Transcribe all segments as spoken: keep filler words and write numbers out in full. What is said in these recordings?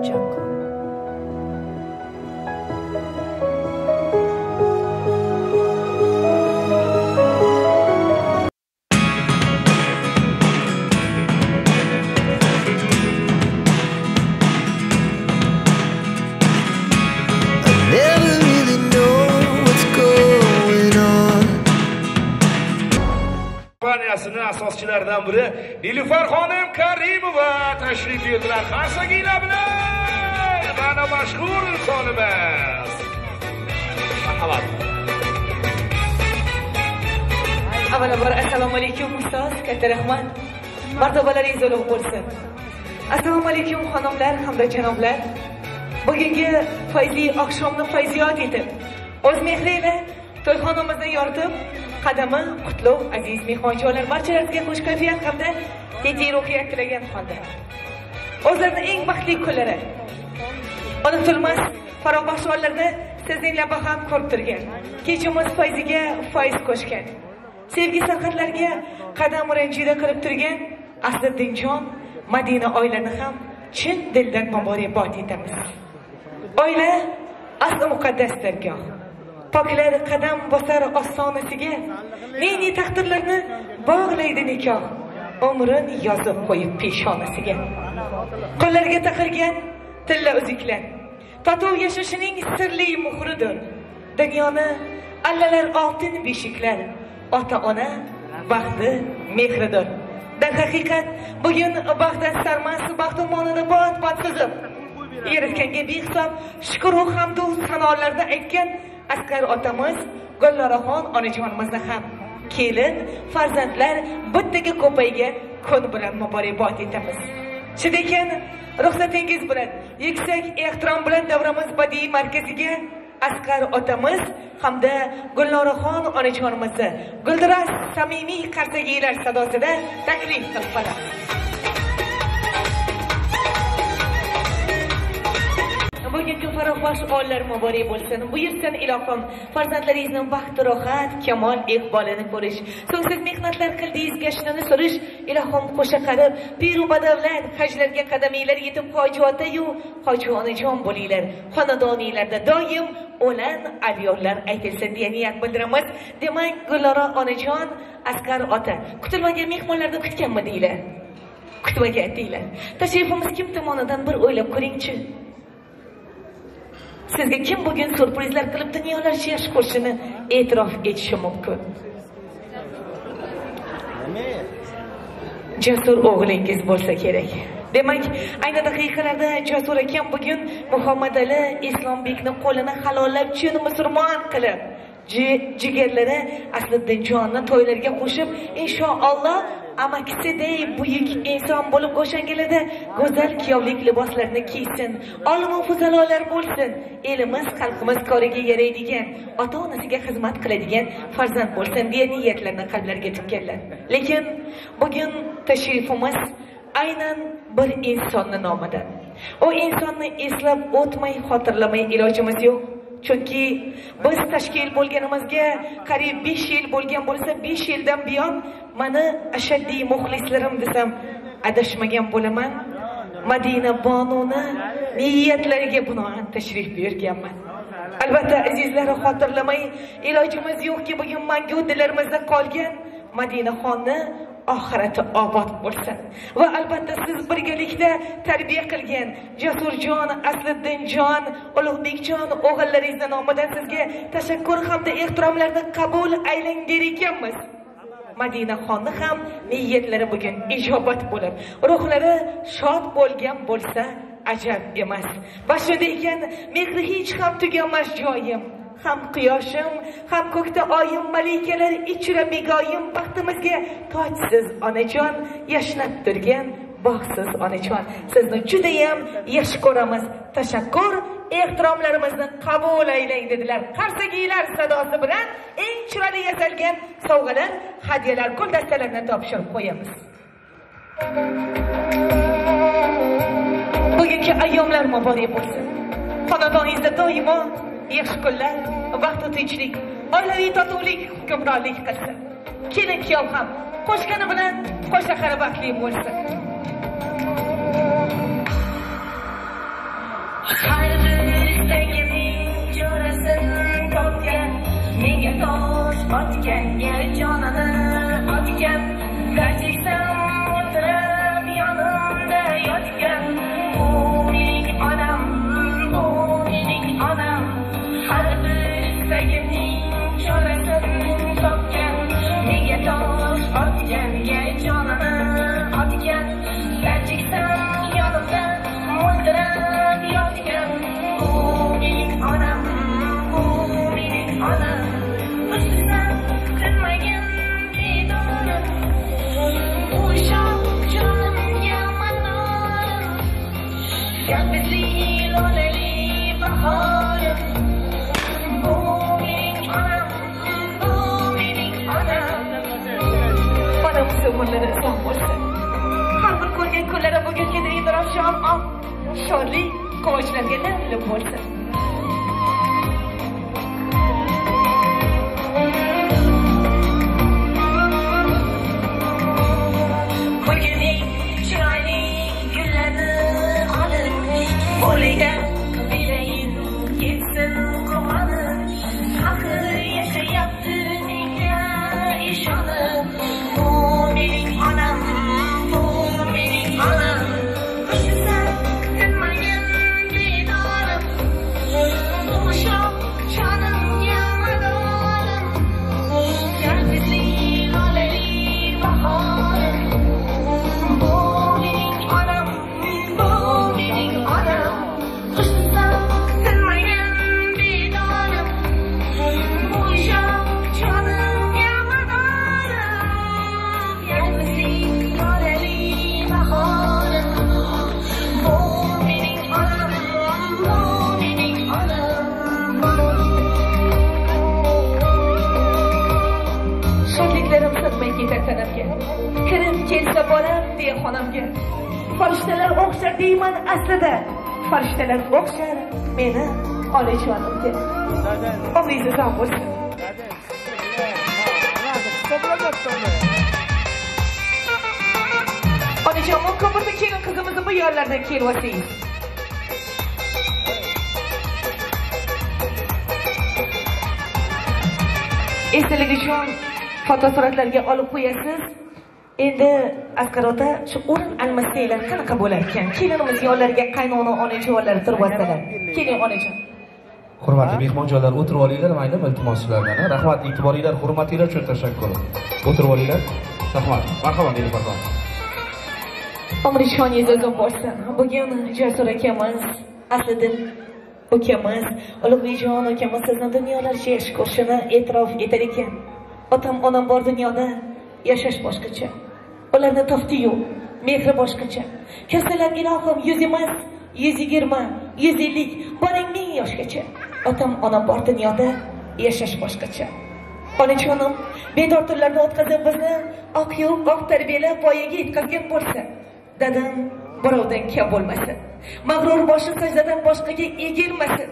Jungle. Asoschilardan biri Nilufar xonim Karimova tashrif buyurdilar. Qarsaginglar bilan mana mashhur insonimiz. Marhamat. Avvalambor assalomu alaykum ustoz, katta rahmat. Martabalaringiz ulug' bo'lsin. Assalomu alaykum xonimlar hamda janoblar. Bugungi fayzli oqshomni fayziyat etib, o'z mehriyle to'yxonamizni yoritib, qadami qutlug' aziz mehmonjonlar barchalariga xush kayfiyat hamda tinch ruhiyat tilagan holda o'zlarining eng baxtli kunlari unutilmas farobaxsh onlarni sizning laba ham ko'rib turgan, kechamiz fayziga fayz qo'shgan, sevgi sarhadlarga qadam ranjida qilib turgan Asliddinjon Madina oilani ham chin dildan muborakbod etamiz. Oila asli muqaddas dargoh, poklar qadam bosar ostonasiga, ne-ne taqdirlarni bog'laydi nikoh, umrin yozib qo'yib peshonasiga. Qo'llarga taqilgan tilla uzuklar tatuv yashashining sirli muhridir. Dunyoni allalar oltin beshiklar, ota-ona baxti mehridir. Dar haqiqat bugun baxtdan sarmas, baxt umonini bot-bot suzib, yaratganga behisob shukr va hamd sanolarni aytgan Asqar otamiz Gullaraxon onajonimizni ham kelin farzandlar bittaga ko'paygan kun bilan muborakbod etamiz. Shunday ruxsatingiz bilan yuksak ehtirom bilan davramiz badiiy markaziga Asqar otamiz hamda Gullaraxon onajonimizni guldiras samimiy qarsagiylar sadosida taklif qilib qolamiz. Bugungi farobaxsh onlar muborak bo'lsin. Buyursin ilohim, farzandlaringizning baxt, rohat, kamol, iqbolini ko'rish, so'ngsiz mehnatlar qildingiz, gashtini surish, ilohim qo'sha qarib, piru badavlat hajlarga qadaminglar yetib hojiota-yu hojijonajon bo'linglar. Xonadoninglarda doim o'lan alyonlar aytilsin deya niyat bildiramiz. Demak, Gullara onajon, Asqar ota, kutilmagan mehmonlarni kutganmi deylar? Kutmagan deylar. Tashrifimiz kim tomonidan bir o'ylab ko'ringchi. Sizga kim bugün sürprizler qilib dunyolarcha yaxshi ko'rishini e'tirof etishi mumkin? Jasur o'g'lingiz bo'lsa kerak. Demak, ayni daqiqalarda Jasur akam bugün Muhammad Ali Islombekni qo'lini halollab, chin musulmon qilib, jigarlari Asliddinjonni to'ylarga qo'shib, inshaalloh amakisidey buyuk inson bo'lib o'shangalarda go'zal kuyovlik liboslarini kiysin, olimu fuzalolar bo'lsin, elimiz, xalqimiz koriga yaraydigan, ota-onasiga xizmat qiladigan farzand bo'lsin deya niyatlarni qalblariga tikkanlar. Lekin bugun tashrifimiz aynan bir insonning nomidan. O insonni eslab o'tmay, xotirlamay ilojimiz yo'q. Chunki biz tashkil bo'lganimizga qariyb besh yil bo'lgan bo'lsa, besh yildan buyon meni ashaddiy muxlislarim desam adashmagan bo'laman. Madina Bonuni niyatlariga binoan tashrif buyurganman. Albatta azizlar, xotirlamay ilojimiz yo'qki, bugun mangu dillarimizda qolgan Madinaxonni oxirati obod bo'lsin. Va albatta siz birgalikda tarbiya qilgan Jasurjon, Asliddinjon, Ulug'bekjon o'g'illaringizning nomidan sizga tashakkur hamda ehtiromlarni qabul aylang der ekanmiz. Madinaxonni ham niyatlari bugun ijobat bo'lib, ruhlari shod bo'lgan bo'lsa ajab emas. Va shunday ekan, mehri hech ham tuganmas joyim, ham quyoshim, ham ko'kda oyim, malikalar ichra begoyim, baxtimizga tojsiz onajon, yashnab turgan baxtsiz onajon. Sizni juda ham yaxshi ko'ramiz. Tashakkur, ehtiromlarimizni qabul aylang dedilar. Qarsagiylar sadosi bilan eng chiroyli yasalgan sovg'alar, hadyalar, guldastalarini topshirib qo'yamiz. Bugungi ayyomlar muborak bo'lsin. Xonadoningizda doimo yaxshi kunlar, vaqt va tinchlik, oilaviy totuvlik hukmronlik qilsin. Kelin kuyov ham qo'shgani bilan qo'sha baxtli bo'lsin. har bir istagining chorasini topgan, nega tosh otganga jonini otgan, darchiksam o'tirib yonimda yotgan, bu mening onam, bu mening onam, har bir istagining chorasini topgan, nega tosh otganga jonini otgan, darchiksam yonimda o'tirib yotgan, bu mening onam, bu mening onam, ustidan tinmagan bedorim, o'shoq jonimga manorim, yalpizli lolali bahorim, bu mening onam, bu mening onam. Onam so'ng'inlari islom bo'lsin. Har bir ko'rgan kunlari bugungi Idroq shom shodlik quvonchlarga namli bo'lsin. Bugunning chiroyli kunlarni olib, bo'layda bilayin ketsin quvonib, haqir yashayapti menga ishonib, bu mening onam, bu mening onam, ustidan tinmagan bedorim, o'shoq jonimga madorim, yalpizli lolali bahorim, bu mening onam, bu mening onam, ustidan tinmagan bedorim, o'shoq jonimga madorim, yalpizli lolali bahorim, bu mening onam, bu mening onam. Shodliklarim sirmay ketar tanamga, kirib kelsa bolam deya xonamga, farishtalar o'xshar deyman aslida, farishtalar o'xshar meni onajonimga. Omingiz ham bo'lsin. Onajon, muqobilda kelin qizimizni bu yerlardan kelvasingiz. Esdalik uchun fotosuratlarga olib qo'yasiz. Endi Asqar ota shu o'rin almasanglar qanaqa bo'lar ekan? Kelinimiz yo'llariga qaynona onajonlar turib olsalar. Keling onajon. Hurmatli mehmonjonlar, o'tirib olinglar, mayli iltimos sizlardan. Rahmat, e'tiboringlar, hurmatinglar uchun tashakkur. O'tirib olinglar. Rahmat. Marhamat dedi Farhon. Umrishoningiz uzun bo'lsin. Bugun Jasur akamiz, Asliddin ukamiz, Ulug'bekjon akamiz sizni dunyolarcha yashash ko'rishini e'tirof etar ekan. Otam onam bor dunyoda yashash boshqacha. Ularni topdi-yu, mehri boshqacha. Kasalar ilohim yuz emas, yuz yigirma, yuz ellik, boring ming yoshgacha. Otam onam bor dunyoda yashash boshqacha. Onajonim, bedor tunlarni o'tkazib bizni oq yo'q, oq tarbiyalab voyaga yetkazgan bo'lsa, dadam birovdan kam bo'lmasin. Mag'rur boshi sajdadan boshqaga egilmasin.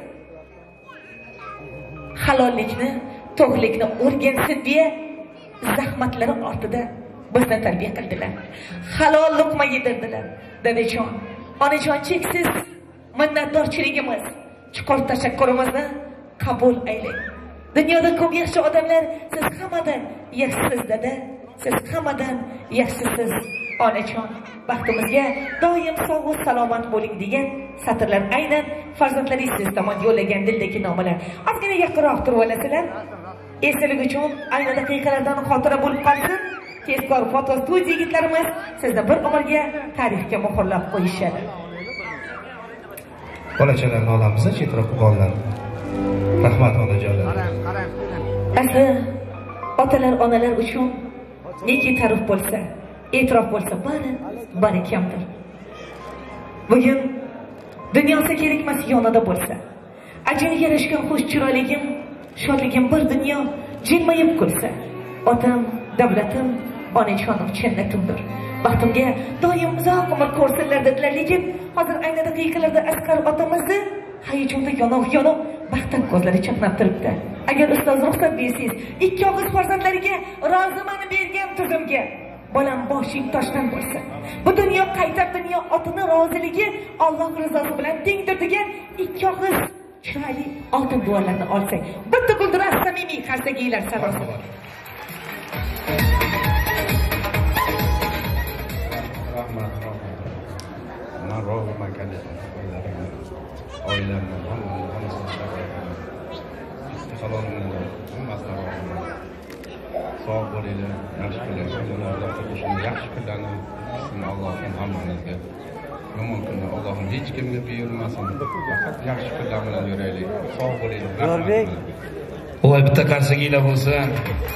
Halollikni, to'g'rilikni o'rgansin deya zahmatlari ortida bizni tarbiya qildilar. Halol luqma yedirdilar. Dadajon, onajon cheksiz minnatdorchiligimiz, chuqur tashakkurimizni qabul aylang. Dunyoda ko'p yaxshi odamlar, siz hammadan yaxshisiz dada, siz hammadan yaxshisiz onajon. Baxtimizga doim sog' va salomat bo'ling degan satrlar aynan farzandlaringiz siz tomon yo'llagan dildagi nomalar. Ozgina yaqinroq turib olasizlar. Esdalik uchun ayni daqiqalardan xotira bo'lib qolsin. Tezkor foto studiya yigitlarimiz sizni bir umrga tarixga muhrlab qo'yishadi. Bolachalarni olamiz, chetroq bolalar. Rahmat onajonlar. Asli otalar, onalar uchun neki ta'rif bo'lsa, e'tirof bo'lsa, bari bari kamdir. Bugun dunyosi kerak emas yonida bo'lsa, ajin yarashgan xush chiroyligim, shodligim bir dunyo jilmayib kulsa, otam, davlatim, onajonim jannatimdir. Baxtimga doim uzoq umr ko'rsinlar dedilar, lekin hozir ayni daqiqalarda Asqar otamizni hayajonda yonoq-yonoq baxtdan ko'zlari chaqnab turibdi. Agar ustoz ruxsat bersangiz, ikki og'iz farzandlariga roziman bergan tuzimga bolam boshing toshdan bo'lsin. Bu dunyo qaytar dunyo otini roziligi Alloh rizosi bilan tengdir degan ikki og'iz chiroyli oltin duolarni olsak, bitta guldirak samimiy qarsakiylar sadosi. Rahmat. Men rozi makanim. Oilamni hammasini istiqbolini hammasini sog' bo'linglar, yaxshi bo'linglar. Yaxshi kunlarni Allohim hammamizga, yomon kunni Allohim hech kimga buyurmasin. Faqat yaxshi kunlar bilan yuraylik. Sog' bo'linglar. Yorbek. Voy bitta qarsakiylar bo'lsin.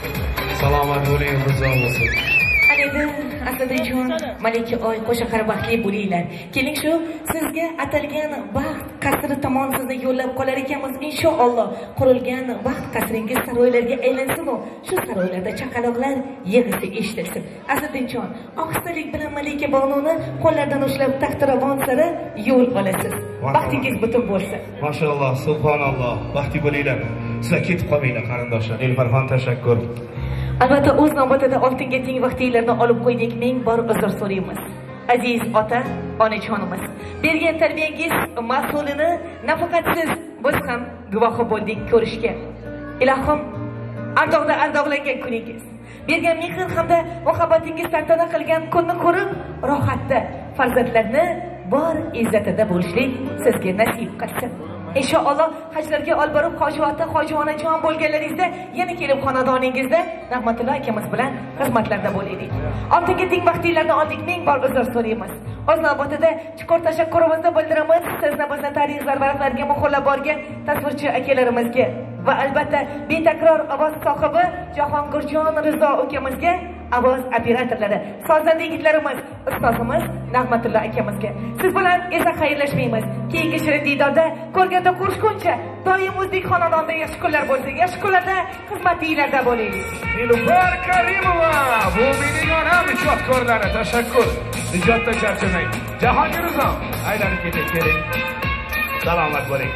Salomat bo'ling, xursand bo'lsin. Endi Asadjon, Malika oy qo'sha qarabaqli bo'linglar. Keling shu sizga atalgan baxt qasri tomon sizni yo'llab qolar ekanmiz. Inshaalloh qurilgan baxt qasringiz saroylarga aylansin, shu saroylarda chaqaloqlar yig'isi eshitilsin. Asadjon, ohistalik bilan Malika Bononi qo'llardan ushlab taxtiravon sari yo'l olasiz. Baxtingiz butun bo'lsin. Mashalloh, subhanalloh. Baxtli bo'linglar. Sizlar ketib qolmanglar qarindoshlar. Nilfarxon tashakkur. Albatta o'z navbatida oltinga teng vaqtinglarni olib qo'ydik, ming bor uzr so'raymiz. Aziz ota, onajonimiz, bergan tarbiyangiz mas'ulini nafaqat siz, biz ham guvohi bo'ldik ko'rishga. Ilohim, ardoqda ardoqlangan kuningiz, bergan mehr hamda muhabbatingiz tantana qilgan kunni ko'rib, rohatda farzandlarni bor izzatida bo'lishlik sizga nasib qilsin. İnşallah hajlarga olib borib hoji ota, hoji onajon bo'lganlaringizda yana kelib xonadoningizda Rahmatulloh akamiz bilan xizmatlarda bo'laylik. Oltinga teng vaqtinglarni oldik, ming bor uzr so'raymiz. O'z navbatida chuqur tashakkurimizni bildiramiz sizni bizni tarix zarbatlariga muhrlab borgan tasvirchi akalarimizga va albatta betakror ovoz sohibi Jahongirjon Rizo ukamizga, ovoz operatorlari, sozanda yigitlarimiz, ustozimiz Rahmatulloh akamizga. Siz bilan esa xayrlashmaymiz. Keyingi shirin diydorda ko'rganda ko'rishguncha doim o'zbek xonadonida yaxshi kunlar bo'lsin. Yaxshi kunlarda xizmatinglarda bo'laylik. Nilufar Karimova, bu mening onam ijodkorlari, tashakkur. Ijodda charchamang. Jahongir Rizo, aylanib ketib keling. Salomat bo'ling.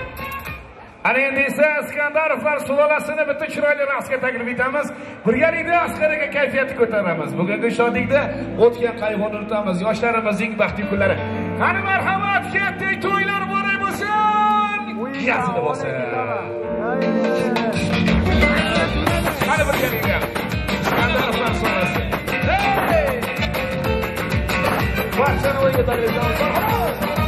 Ana endi esa Iskandarovlar sulolasini bitta chiroyli raqsga taklif etamiz. Birgalikda askaraga kayfiyatni ko'taramiz. Bugungi shodlikda o'tgan qayg'uni unutamiz. Yoshlarimizning baxtli kunlari. Qani marhamat, katta to'ylar bo'lay bo'lsin. Yazdi bo'lsin. Qani birgalikda Iskandarovlar sulolasi. Hey! Barchani o'yga taklif etamiz.